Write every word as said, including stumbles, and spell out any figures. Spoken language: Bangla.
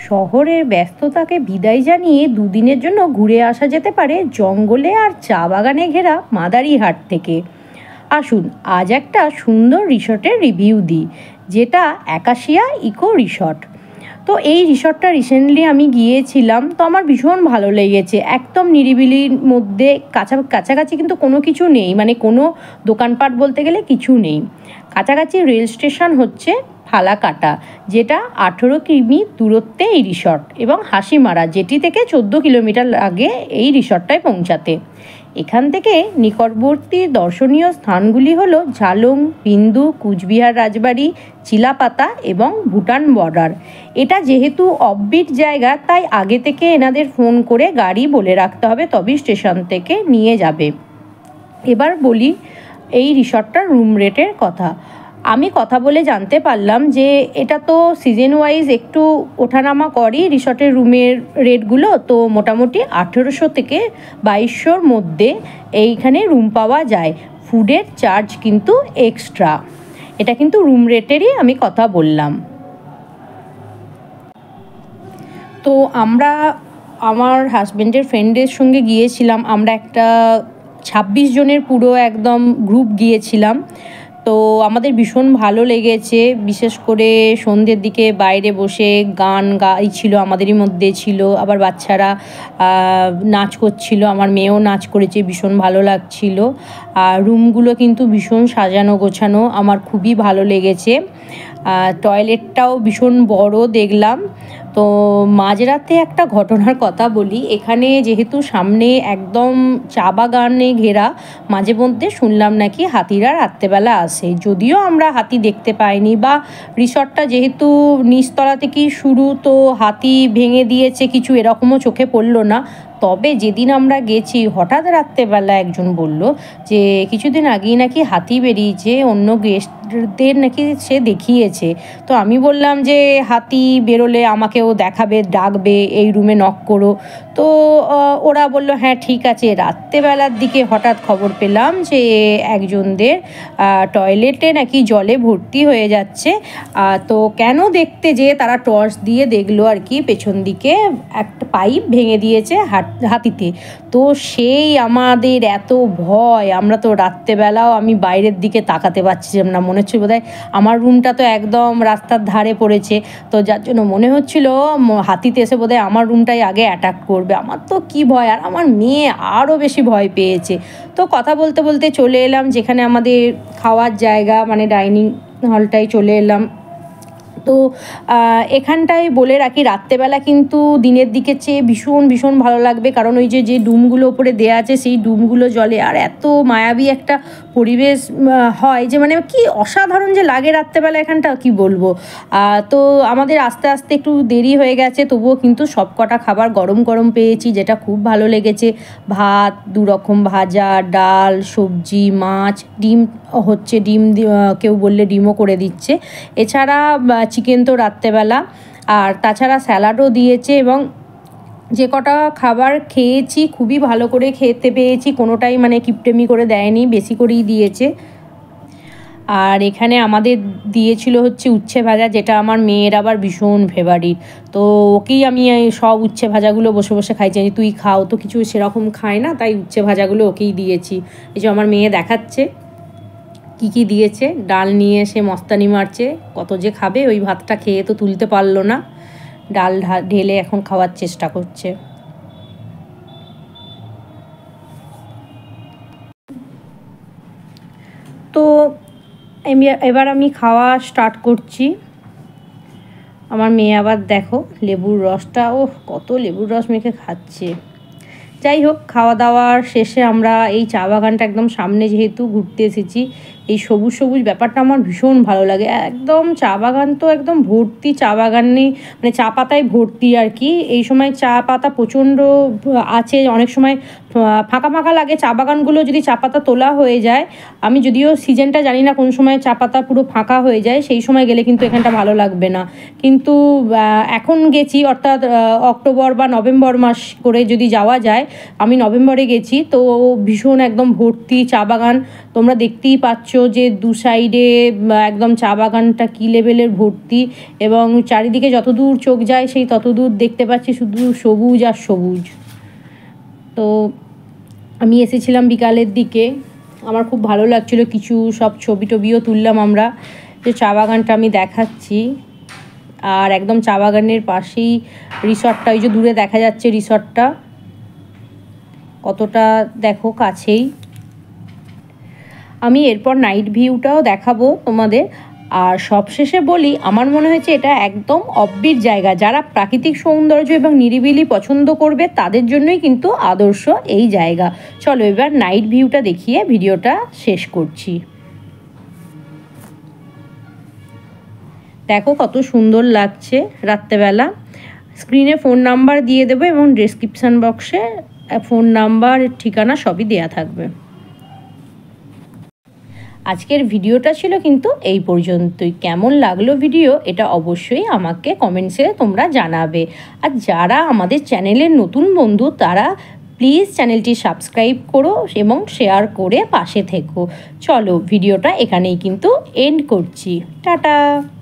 শহরের ব্যস্ততাকে বিদায় জানিয়ে দুদিনের জন্য ঘুরে আসা যেতে পারে জঙ্গলে আর চা বাগানে ঘেরা মাদারিহাট থেকে। আসুন আজ একটা সুন্দর রিসর্টের রিভিউ দিই, যেটা অ্যাকাশিয়া ইকো রিসর্ট। তো এই রিসর্টটা রিসেন্টলি আমি গিয়েছিলাম, তো আমার ভীষণ ভালো লেগেছে। একদম নিরিবিলির মধ্যে, কাছা কাছাকাছি কিন্তু কোনো কিছু নেই, মানে কোনো দোকানপাট বলতে গেলে কিছু নেই। কাছাকাছি রেল স্টেশন হচ্ছে ফালাকাটা, যেটা আঠেরো কিমি দূরত্বে এই রিসর্ট, এবং হাসিমারা, যেটি থেকে চোদ্দো কিলোমিটার লাগে এই রিসর্টটায় পৌঁছাতে। এখান থেকে নিকটবর্তী দর্শনীয় স্থানগুলি হলো ঝালং, বিন্দু, কুচবিহার রাজবাড়ি, চিলাপাতা এবং ভুটান বর্ডার। এটা যেহেতু অফবিট জায়গা, তাই আগে থেকে এনাদের ফোন করে গাড়ি বলে রাখতে হবে, তবেই স্টেশন থেকে নিয়ে যাবে। এবার বলি এই রিসর্টটার রুম রেটের কথা। আমি কথা বলে জানতে পারলাম যে এটা তো সিজন ওয়াইজ একটু ওঠানামা করে রিসর্টের রুমের রেটগুলো, তো মোটামুটি আঠেরোশো থেকে বাইশশোর মধ্যে এইখানে রুম পাওয়া যায়। ফুডের চার্জ কিন্তু এক্সট্রা। এটা কিন্তু রুম রেটেরই আমি কথা বললাম। তো আমরা আমার হাজব্যান্ডের ফ্রেন্ডের সঙ্গে গিয়েছিলাম। আমরা একটা ছাব্বিশ জনের পুরো একদম গ্রুপ গিয়েছিলাম। তো আমাদের ভীষণ ভালো লেগেছে, বিশেষ করে সন্ধ্যের দিকে বাইরে বসে গান গাইছিল, আমাদেরই মধ্যে ছিল, আবার বাচ্চারা নাচ করছিল, আমার মেয়েও নাচ করেছে, ভীষণ ভালো লাগছিল। আর রুমগুলো কিন্তু ভীষণ সাজানো গোছানো, আমার খুবই ভালো লেগেছে। টয়লেটটাও ভীষণ বড় দেখলাম। তো মাঝরাতে একটা ঘটনার কথা বলি। এখানে যেহেতু সামনে একদম চা বাগানে ঘেরা, মাঝে মধ্যে শুনলাম নাকি হাতিরা রাত্রেবেলা আসে। যদিও আমরা হাতি দেখতে পাইনি, বা রিসর্টটা যেহেতু নিচতলা থেকেই শুরু, তো হাতি ভেঙে দিয়েছে কিছু এরকমও চোখে পড়লো না। তবে যেদিন আমরা গেছি, হঠাৎ রাত্রেবেলা একজন বলল যে কিছুদিন আগেই নাকি হাতি বেরিয়েছে, অন্য গেস্টদের নাকি সে দেখিয়েছে। তো আমি বললাম যে হাতি বেরোলে আমাকেও দেখাবে, ডাকবে, এই রুমে নক করো। তো ওরা বলল হ্যাঁ ঠিক আছে। রাত্রেবেলার দিকে হঠাৎ খবর পেলাম যে একজনদের টয়লেটে নাকি জলে ভর্তি হয়ে যাচ্ছে। তো কেন দেখতে যেয়ে তারা টর্চ দিয়ে দেখলো আর কি, পেছন দিকে একটা পাইপ ভেঙে দিয়েছে হাতিতে। তো সেই আমাদের এত ভয়, আমরা তো রাত্রেবেলাও আমি বাইরের দিকে তাকাতে পারছিলাম না, মনে হচ্ছিল বোধহয় আমার রুমটা তো একদম রাস্তার ধারে পড়েছে, তো যার জন্য মনে হচ্ছিল হাতিতে এসে বোধহয় আমার রুমটাই আগে অ্যাটাক করবে। আমার তো কি ভয়, আর আমার মেয়ে আরও বেশি ভয় পেয়েছে। তো কথা বলতে বলতে চলে এলাম যেখানে আমাদের খাওয়ার জায়গা, মানে ডাইনিং হলটায় চলে এলাম। তো এখানটায় বলে রাখি, রাত্রেবেলা কিন্তু দিনের দিকে চেয়ে ভীষণ ভীষণ ভালো লাগবে, কারণ ওই যে যে ডুমগুলো ওপরে দেওয়া আছে সেই ডুমগুলো জলে, আর এত মায়াবী একটা পরিবেশ হয় যে মানে কি অসাধারণ যে লাগে রাত্রেবেলা এখানটা, কি বলবো। তো আমাদের আস্তে আস্তে একটু দেরি হয়ে গেছে, তবুও কিন্তু সব কটা খাবার গরম গরম পেয়েছি, যেটা খুব ভালো লেগেছে। ভাত, দু রকম ভাজা, ডাল, সবজি, মাছ, ডিম হচ্ছে, ডিম কেউ বললে ডিমও করে দিচ্ছে। এছাড়া চিকেন তো রাত্রেবেলা, আর তাছাড়া স্যালাডও দিয়েছে। এবং যে কটা খাবার খেয়েছি খুবই ভালো করে খেতে পেয়েছি, কোনোটাই মানে কিপটেমি করে দেয়নি, বেশি করেই দিয়েছে। আর এখানে আমাদের দিয়েছিল হচ্ছে উচ্ছে ভাজা, যেটা আমার মেয়ের আবার ভীষণ ফেভারিট। তো ওকেই আমি সব উচ্ছে ভাজাগুলো বসে বসে খাইছি, তুই খাও, তো কিছু সেরকম খায় না, তাই উচ্ছে ভাজাগুলো ওকেই দিয়েছি। এই যে আমার মেয়ে দেখাচ্ছে কি কি দিয়েছে। ডাল নিয়ে এসে মস্তানি মারছে, কত যে খাবে, ওই ভাতটা খেয়ে তো তুলতে পারলো না, ডাল ঢেলে এখন খাওয়ার চেষ্টা করছে। তো এবার আমি খাওয়া স্টার্ট করছি। আমার মেয়ে আবার দেখো লেবুর রসটা, ও কত লেবুর রস মেখে খাচ্ছে। যাই হোক, খাওয়া দাওয়ার শেষে আমরা এই চা বাগানটা একদম সামনে যেহেতু ঘুরতে এসেছি, এই সবুজ সবুজ ব্যাপারটা আমার ভীষণ ভালো লাগে। একদম চা বাগান তো একদম ভর্তি, চা বাগানে মানে চা পাতায় ভর্তি আর কি। এই সময় চা পাতা প্রচণ্ড আছে, অনেক সময় ফাঁকা ফাঁকা লাগে চা বাগানগুলো যদি চা পাতা তোলা হয়ে যায়। আমি যদিও সিজনটা জানি না কোন সময় চা পাতা পুরো ফাঁকা হয়ে যায়, সেই সময় গেলে কিন্তু এখানটা ভালো লাগবে না। কিন্তু এখন গেছি, অর্থাৎ অক্টোবর বা নভেম্বর মাস করে যদি যাওয়া যায়, আমি নভেম্বরে গেছি, তো ভীষণ একদম ভর্তি চা বাগান, তোমরা দেখতেই পাচ্ছ। যে দু সাইডে একদম চা বাগানটা কী লেভেলের ভর্তি, এবং চারিদিকে যত দূর চোখ যায় সেই তত দূর দেখতে পাচ্ছি শুধু সবুজ আর সবুজ। তো আমি এসেছিলাম বিকালের দিকে, আমার খুব ভালো লাগছিলো, কিছু সব ছবি টবিও তুললাম আমরা। যে চা বাগানটা আমি দেখাচ্ছি, আর একদম চা বাগানের পাশেই রিসর্টটা, ওই যে দূরে দেখা যাচ্ছে রিসর্টটা, কতটা দেখো কাছেই। আমি এরপর নাইট ভিউটাও দেখাবো তোমাদের। আর সবশেষে বলি, আমার মনে হয়েছে এটা একদম অফবিট জায়গা, যারা প্রাকৃতিক সৌন্দর্য এবং নিরিবিলি পছন্দ করবে তাদের জন্যই কিন্তু আদর্শ এই জায়গা। চলো এবার নাইট ভিউটা দেখিয়ে ভিডিওটা শেষ করছি। দেখো কত সুন্দর লাগছে রাত্রেবেলা। স্ক্রিনে ফোন নাম্বার দিয়ে দেবো এবং ডেসক্রিপশান বক্সে ফোন নাম্বার, ঠিকানা সবই দেয়া থাকবে। আজকের ভিডিওটা ছিল কিন্তু এই পর্যন্তই। কেমন লাগলো ভিডিও এটা অবশ্যই আমাকে কমেন্টসে তোমরা জানাবে। আর যারা আমাদের চ্যানেলের নতুন বন্ধু তারা প্লিজ চ্যানেলটি সাবস্ক্রাইব করো এবং শেয়ার করে পাশে থেকো। চলো ভিডিওটা এখানেই কিন্তু এন্ড করছি। টাটা।